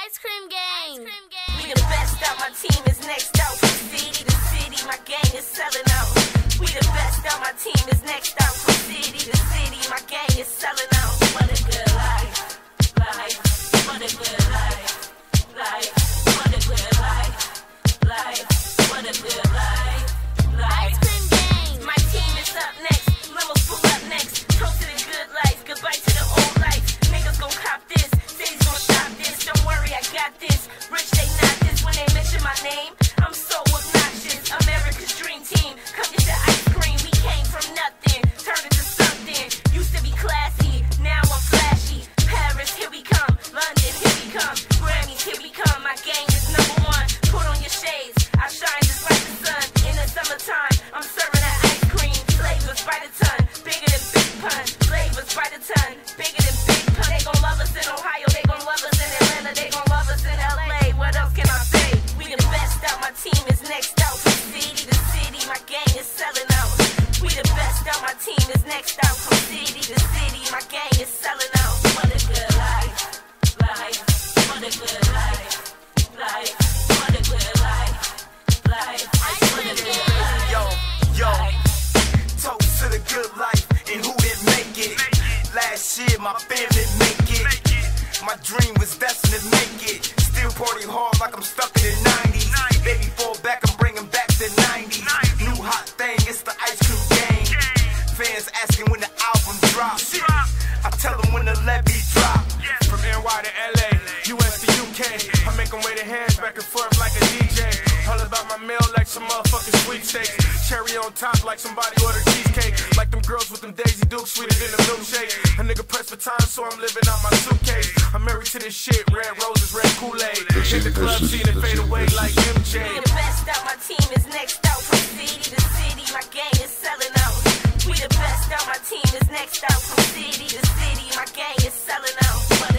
Ice Cream Gang. We the best out, my team is next out. From city to city, my gang is selling out. We the best out, my team is next out. From city to city, my gang is selling out. What a good life, life. What a good life, life. What a good life, life. What a good life, life. Ice Cream Gang. My team is up next. Limos pull up next. Toast to the good life, goodbye to the old life. Niggas gon' cop this, cities gon' shop this. Don't worry, I got this. Rich, they not this when they mention my name. I'm so obnoxious. America's dream team. Come get the ice cream. We came from nothing, turned into something. Used to be classy, now I'm flashy. Paris, here we come. London, here we come. Grammys, here we come. My gang is #1. Put on your shades. I shine just like the sun. In the summertime, I'm serving that ice cream. Flavors by the ton, bigger than Big Pun. Flavors by the ton, bigger than Big Pun. They gon' love us in Ohio, they gon' love us in Atlanta, they gon' love us in LA. What else can I say? We the best out, my team is next out. From city to city, my gang is selling out. We the best out, my team is next out. From city to city, my gang is selling out. What a good life, life. What a good life, life. What a good life, life. What a good life. Yo, toast to the good life and who didn't make it. Last year my family make it. My dream was destined to make it. Still party hard like I'm stuck in the 90s. Baby fall back, I'm bringing back the 90s. New hot thing, it's the Ice Cream Gang. Fans asking when the album drops. I tell them when the levy drop. From NY to LA, US to UK, I make them wave their hands back and forth like a DJ. All about my meal like some motherfucking sweepstakes. Cherry on top like somebody ordered cheesecake. Like them girls with them Daisy Dukes, sweeter than a milkshake. A nigga pressed for time, so I'm living out my suitcase. I'm married to this shit, red roses, red Kool-Aid. Hit the club scene and fade away like MJ. We the best out, my team is next out. From city to city, my gang is selling out. We the best out, my team is next out. From city to city, my gang is selling out.